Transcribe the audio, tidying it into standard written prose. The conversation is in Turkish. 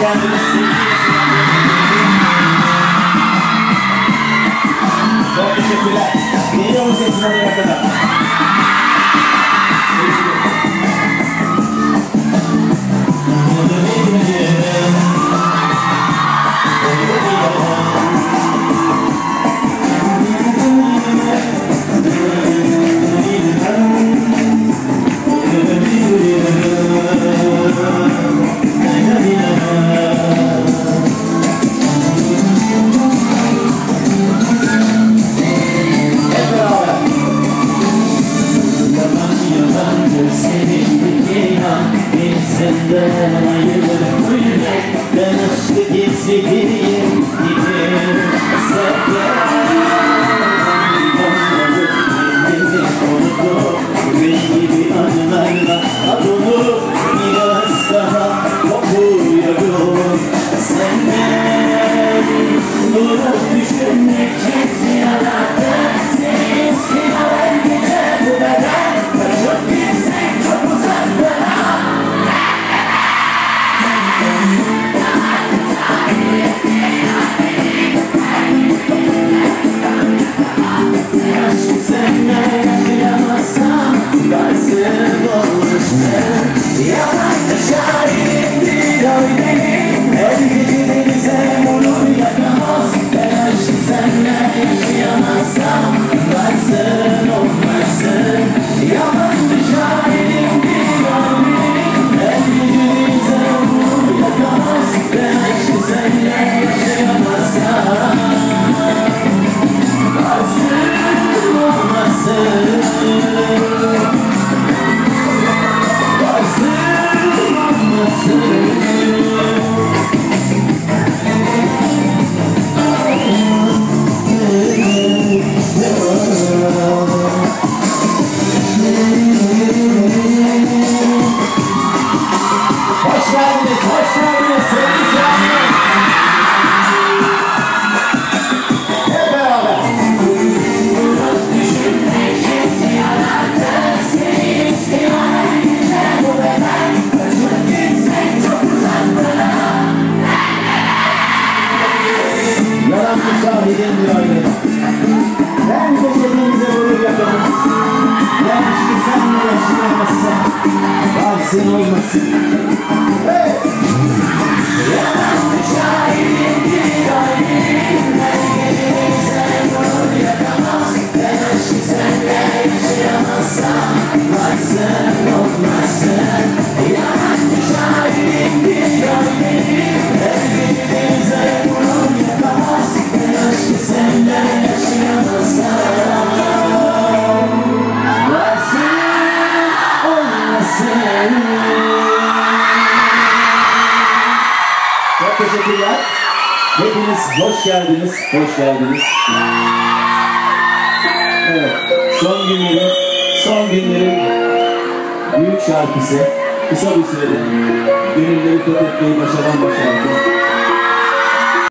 geldiniz. Çok teşekkürler. Geliyor mu sesin oraya kadar? Senden ayrılır bu yürek, ben aşkı gizlediğim gibi. Sen gel, onları kendimi unuttum. Gün gibi anılarla adını biraz daha kopuyorum. Sen gel, durup düşünmek hiç yarattı. Seni istiyorum gece bu beden. Kaçıp gitsek çok uzaklara. Ben beşerliğimize vurur yaparım. Yanlışlı senle yaşayamazsan varsın olmasın. Hey! Yanlış şahidim bir kalbim. Ben gecenize vurur yakamaz. Yanlışlı senle yaşayamazsan varsın olmasın. Yanlış şahidim bir kalbim. Ben gecenize vurur yakamaz. Yanlışlı senle yaşayamazsan varsın olmasın. Çok teşekkürler. Hepiniz hoş geldiniz, hoş geldiniz. Evet, son günlerin büyük şarkısı. Kısa bir sürede gönülleri fethetmeyi başaran şarkı.